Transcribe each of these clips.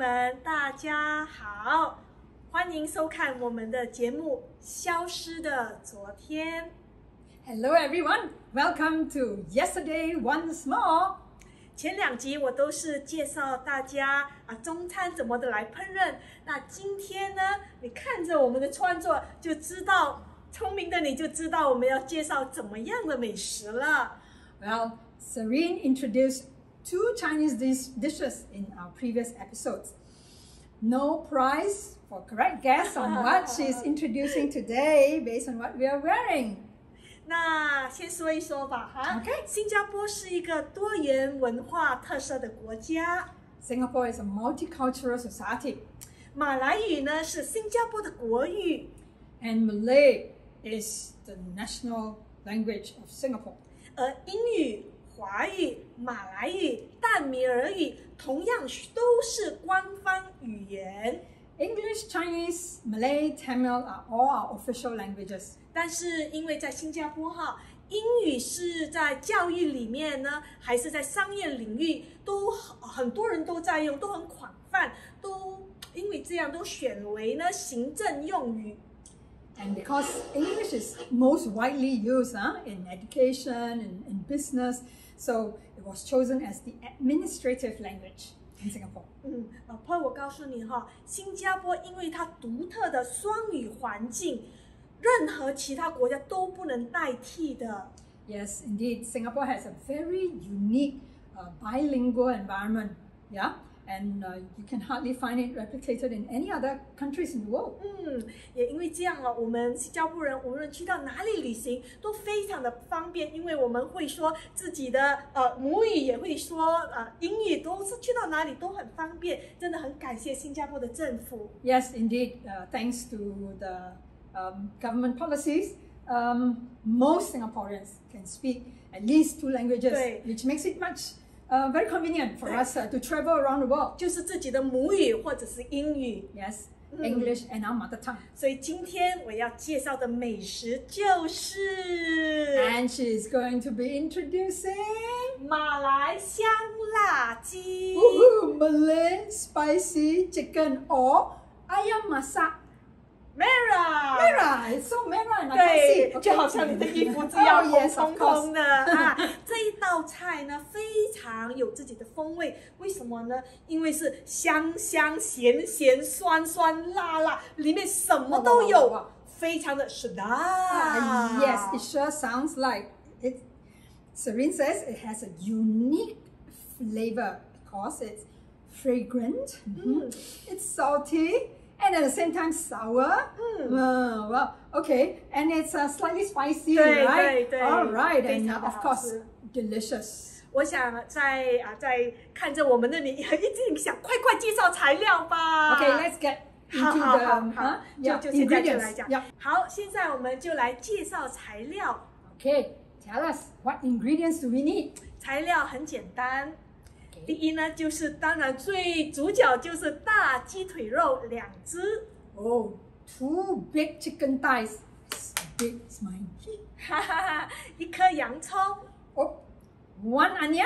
们，大家好，欢迎收看我们的节目《消失的昨天》。 Hello everyone, welcome to Yesterday Once More。 前2集我都是介绍大家中餐怎么的来烹饪。那今天呢，你看着我们的创作就知道，聪明的你就知道我们要介绍怎么样的美食了。 Well, Serene introduced 2 Chinese dishes in our previous episodes. No prize for correct guess on what she's introducing today based on what we are wearing. 那先说一说吧 Okay. 新加坡是一个多元文化特色的国家。 Singapore is a multicultural society. 马来语呢是新加坡的国语， And Malay is the national language of Singapore. 而英语、华语、马来语、淡米尔语同样都是官方语言。 English, Chinese, Malay, Tamil are all our official languages. 但是因为在新加坡英语是在教育里面呢，还是在商业领域，都很多人都在用，都很广泛，都因为这样都选为呢行政用语。 And because English is most widely used in education and in business, so it was chosen as the administrative language in Singapore. 老婆，我告诉你新加坡因为它独特的双语环境，任何其他国家都不能代替的。 Yes, indeed, Singapore has a very unique bilingual environment, yeah, and you can hardly find it replicated in any other countries in the world. 也因为这样我们新加坡人无论去到哪里旅行都非常的方便，因为我们会说自己的母语，也会说英语，都是去到哪里都很方便，真的很感谢新加坡的政府。 Yes, indeed, thanks to the government policies, most Singaporeans can speak at least 2 languages, which makes it much very convenient for us to travel around the world. 就是自己的母语或者是英语。 Yes, English and our mother tongue. 所以今天我要介绍的美食就是 And she's going to be introducing 马来香辣鸡。 Malay spicy chicken or ayam masak. Merah Merah, it's so merah and I can't see. 对，就好像你的衣服只要 Oh, yes, 红 of 彤 course. 彤的这一道菜呢非常有自己的风味，为什么呢？因为是香香咸咸酸酸辣辣，里面什么都有，非常的实在。 Yes, it sure sounds like it. Serene says it has a unique flavor because it's fragrant, it's salty, and at the same time sour. Well, okay, and it's slightly spicy, 对 right? 对 All right, 非 and 常的 of 好 course, 吃。 delicious. 我想在看着我们的你，一定想快介绍材料吧。 Okay, let's get 好 into 好， the 就现在就来 ingredients. 讲。 Yeah. 好，现在我们就来介绍材料。 Okay, tell us what ingredients do we need? 材料很简单， Okay. 第一呢，就是当然最主角就是大鸡腿肉2只， Oh, 2 big chicken thighs. As big as mine. 1颗洋葱， Oh, 1 onion,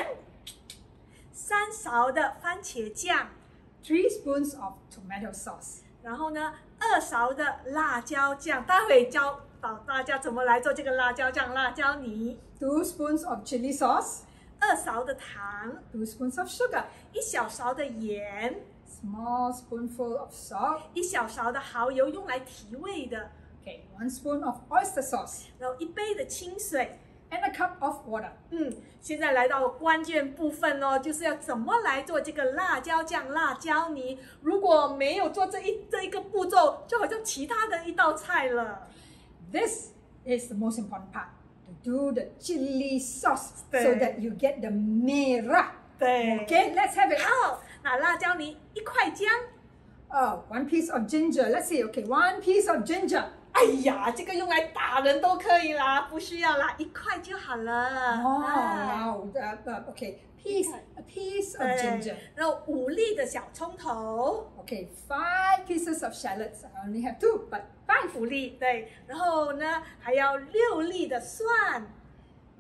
3勺的番茄酱， 3 spoons of tomato sauce, 然后呢2勺的辣椒酱。待会教导大家怎么来做这个辣椒酱、辣椒泥。 2 spoons of chili sauce, 2勺的糖， 2 spoons of sugar, 1小勺的盐， small spoonful of salt, 1小勺的蚝油，用来提味的， okay, 1 spoon of oyster sauce, 然后1杯的清水。 and a cup of water. 现在来到关键部分就是要怎么来做这个辣椒酱、辣椒泥。如果没有做这一个步骤，就好像其他的一道菜了。 This is the most important part, to do the chili sauce so 对。 that you get the merah. 对 Okay, let's have it. 好，那辣椒泥1块姜。 Oh, 1 piece of ginger. Let's see. Okay, 1 piece of ginger. 哎呀，这个用来打人都可以啦，不需要啦，1块就好了。 Oh, wow. Okay, a piece of ginger. 然后5粒的小葱头。 Okay, 5 pieces of shallots. I only have 2, but 5. 5粒，对，然后呢还要6粒的蒜，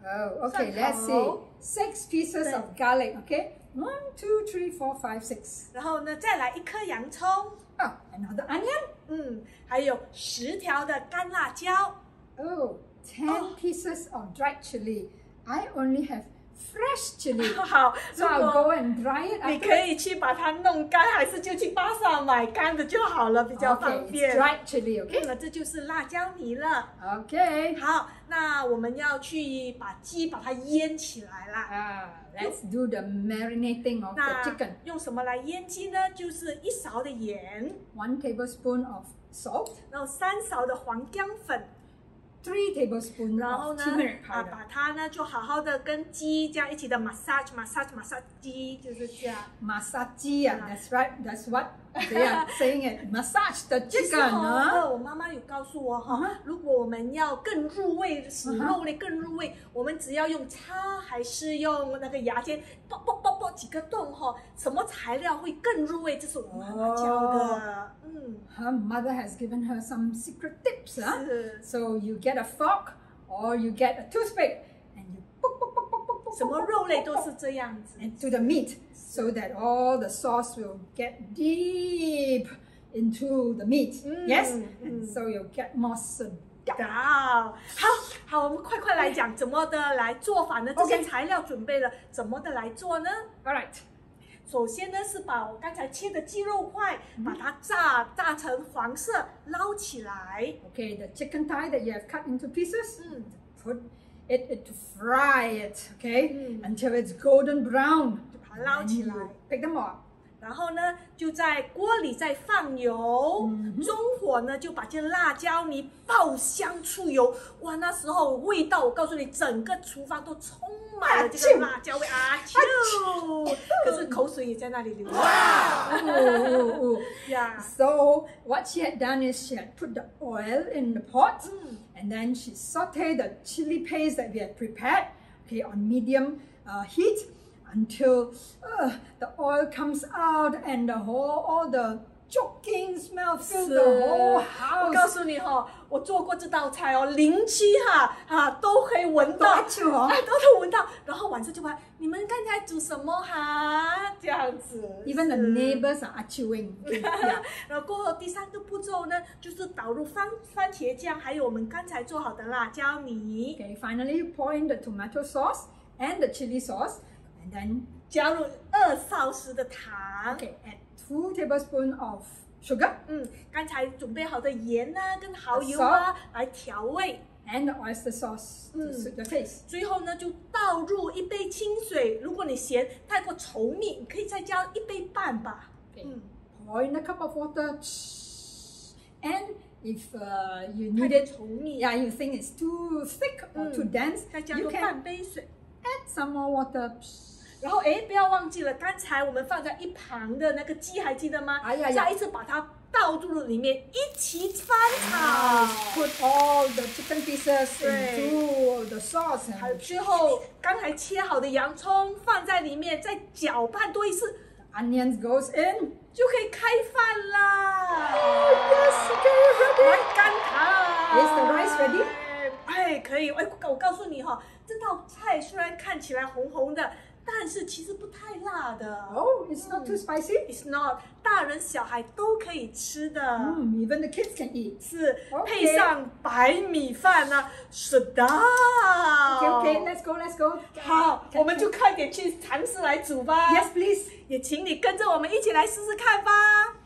Oh, okay. Let's see. 6 pieces of garlic. Okay. 1, 2, 3, 4, 5, 6. 然后呢，再来1颗洋葱。 Oh, another onion. 还有10条的干辣椒。 Oh, 10 pieces of dried chili. I only have fresh chili. 好， So I'll go and dry it. 你可以去把它弄干，还是就去巴萨买干的就好了，比较方 Okay, 便。 it's dried chili. Okay. 这就是辣椒泥了。 Okay. 好，那我们要去把鸡把它腌起来啦。 Let's do the marinating of the 那 chicken. 用什么来腌鸡呢？就是1勺的盐， 1 tablespoon of salt. 然后3勺的黄姜粉， 3 tablespoons 然后 of 呢 turmeric powder. 把它呢就好好的跟鸡这样一起的 massage 鸡，就是这样。 Massage, that's right. That's what they are saying it. Massage the 其实 chicken. 我妈妈有告诉我如果我们要更入味，使肉类更入味，我们只要用叉还是用那个牙签，啵几个洞什么材料会更入味？这是我妈妈教的。 Her mother has given her some secret tips. 是 So you get a fork or you get a toothpick and you poke, 什么肉类都是这样子。 into the meat so that all the sauce will get deep into the meat. Yes? And so you'll get more seductive. 好，我们快来讲怎么的来做法呢？这些材料准备了，怎么的来做呢？ All right. 首先呢，是把我刚才切的鸡肉块，把它炸成黄色，捞起来。 Okay, the chicken thigh that you have cut into pieces, put it to fry it, okay, until it's golden brown. 把它捞起来。 Pick them up. 然后呢，就在锅里再放油，中火呢就把这辣椒泥爆香出油，哇，那时候味道，我告诉你，整个厨房都充满了这个辣椒味可是口水也在那里流。呀 So what she had done is she had put the oil in the pot, and then she sauteed the chili paste that we had prepared, okay, on medium heat. Until the oil comes out and all the choking smell fills the whole 我 house. 告诉你我做过这道菜邻居都可以闻到，都闻到。然后晚上就问你们刚才煮什么这样子。 Even the neighbors are chewing. Yeah. 然后过后第3个步骤呢，就是导入番茄酱，还有我们刚才做好的辣椒泥。 Okay, finally you pour in the tomato sauce and the chili sauce, and then 加入2勺匙的糖。 okay, add 2 tablespoons of sugar. 刚才准备好的盐跟蚝油来调味。 And the oyster sauce to suit your taste. 最后呢，就倒入1杯清水。如果你嫌太过稠密，你可以再加1杯半吧。 Okay. Pour in a cup of water. And if you need it, 稠密， yeah, you think it's too thick or too dense, 再加 you 入 can 半杯水。 add some more water. 然后不要忘记了，刚才我们放在一旁的那个鸡，还记得吗？再一次把它倒入里面，一起翻炒。 Put all the chicken pieces into the sauce. 还有最后，刚才切好的洋葱放在里面，再搅拌多一次， Onions goes in. 就可以开饭啦。 Yes, okay, 来 ready. 干它。 Is the rice ready? 可以。我告诉你这道菜虽然看起来红红的，但是其实不太辣的。 Oh, it's not too spicy. It's not， 大人小孩都可以吃的。 Even the kids can eat. 是 Okay 配上白米饭呢，是的。 Okay, let's go. 好，我们就快点去尝试来煮吧。 Yes, please. 也请你跟着我们一起来试试看吧。